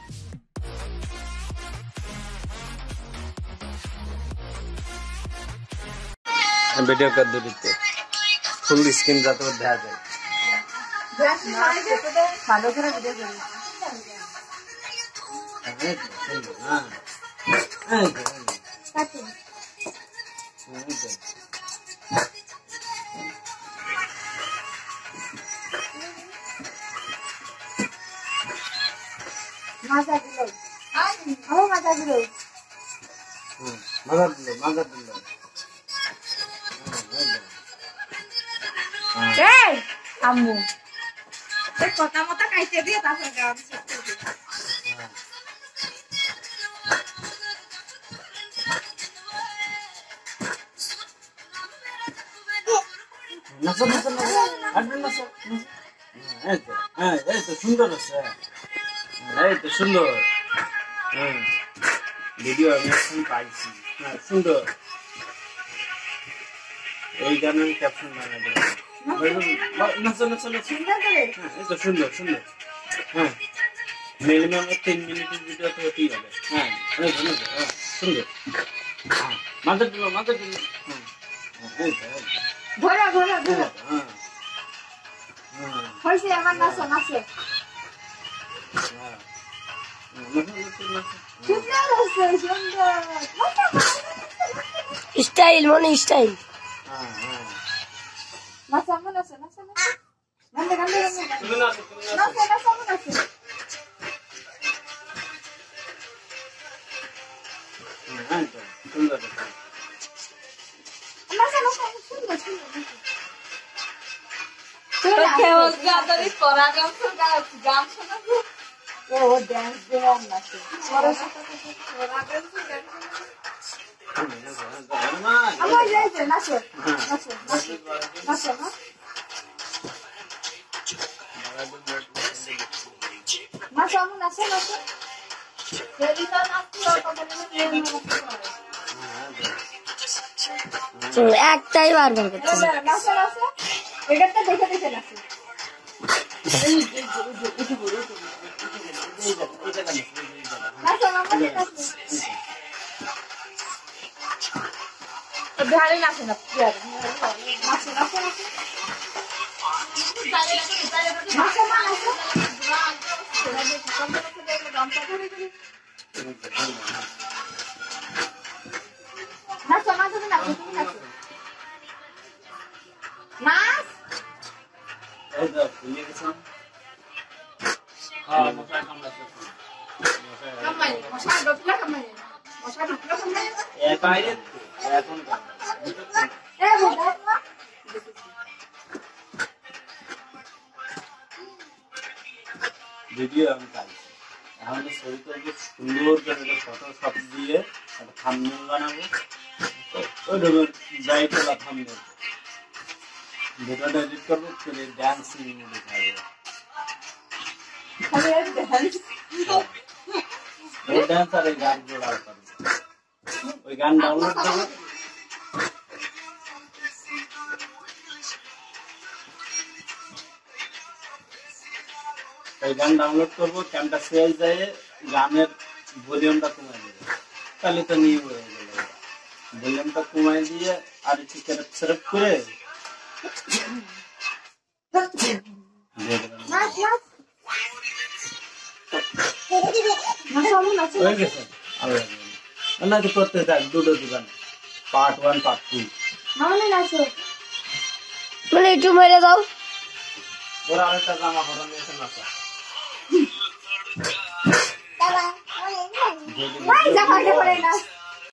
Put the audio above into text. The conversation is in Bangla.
वीडियो कर दो दिखते फुल स्क्रीन जाते हुए ध्यान जाए ভালো করে ভিডিও করি মাজা দিল ও মাজা দিল मजा दिलो এই আম্মু এই কথা মতো খাইতে দিয়ে তারপর গান শিখতে দিই नसो नसो नसो अरे नसो এই তো সুন্দর আছে এই তো সুন্দর ভিডিও আমি এখন পাইছি হ্যাঁ সুন্দর এই গানের ক্যাপশন বানাই দেব নসো নসো নসো এই তো সুন্দর সুন্দর হ্যাঁ মিনিমাম 3 মিনিটের ভিডিও তো হতেই হবে হ্যাঁ অনেক অনেক সুন্দর মাথা দিল হ্যাঁ এই তো ঘোরা ঘোরা ঘোরা হইছে আমার নাচো নাচো स्टाइल मने स्टाइल नाचो नाचो नाचो गंदे गंदे गंदे नाचो नाचो नाचो नाचो सुंदर नाचो नाचो सुंदर सुंदर तो केवल गादरी परा गाम सुना वो डांस देवा नाचो और परा डांस আমার যাইছে নাচো নাচো নাচো না নাচো আমি নাচো নাচো যদি না নাচো तो একটাই বারবার করতে নাচো নাচো এটাতে দেখে দেখে নাচো নাচো মামা নাচো ধারে নাচো না প্রিয়া নাচো নাচো নাচো নাচো মা নাচো নাচো মা তুমি নাচো তুমি নাচো নাচ এই তো ভুলে গেছেন হ্যাঁ মশা কামড়াচ্ছে কামাই মশা ঢুকলা কামাই মশা ঢুকলা কামাই এ বাইরে এখন এ বাবা ভিডিও আমি পাইছি এখন ছবি করবো সুন্দর করে ফটো সব দিয়ে একটা থাম্বনেল বানাবো ওই ধরুন যাইটোলা থাম্বনেল ভিডিওটা এডিট করবো করে ডান্সিং দেখাবো খালি ডান্স ওই ডান্স আর এই গান জোড়া করবো ওই গান ডাউনলোড করবো ওই গান ডাউনলোড করবো ক্যামটা সেল যায় গানের ভলিউমটা কমাই দেবে তাহলে তো নিয়ে হয়ে গেল ভলিউমটা কমাই দিয়ে আর একটু সেরেপ করে নাচ নাচ নাচো আমি নাচো হয়ে গেছে না তো করতে থাক দুটো দোকান পার্ট 1 পার্ট 2 মামা নাচো মানে একটু মেরে দাও ওরা আরেকটা জামা পরা নিয়েছে নাচা বাবা ওই জামাটা পরে নাচ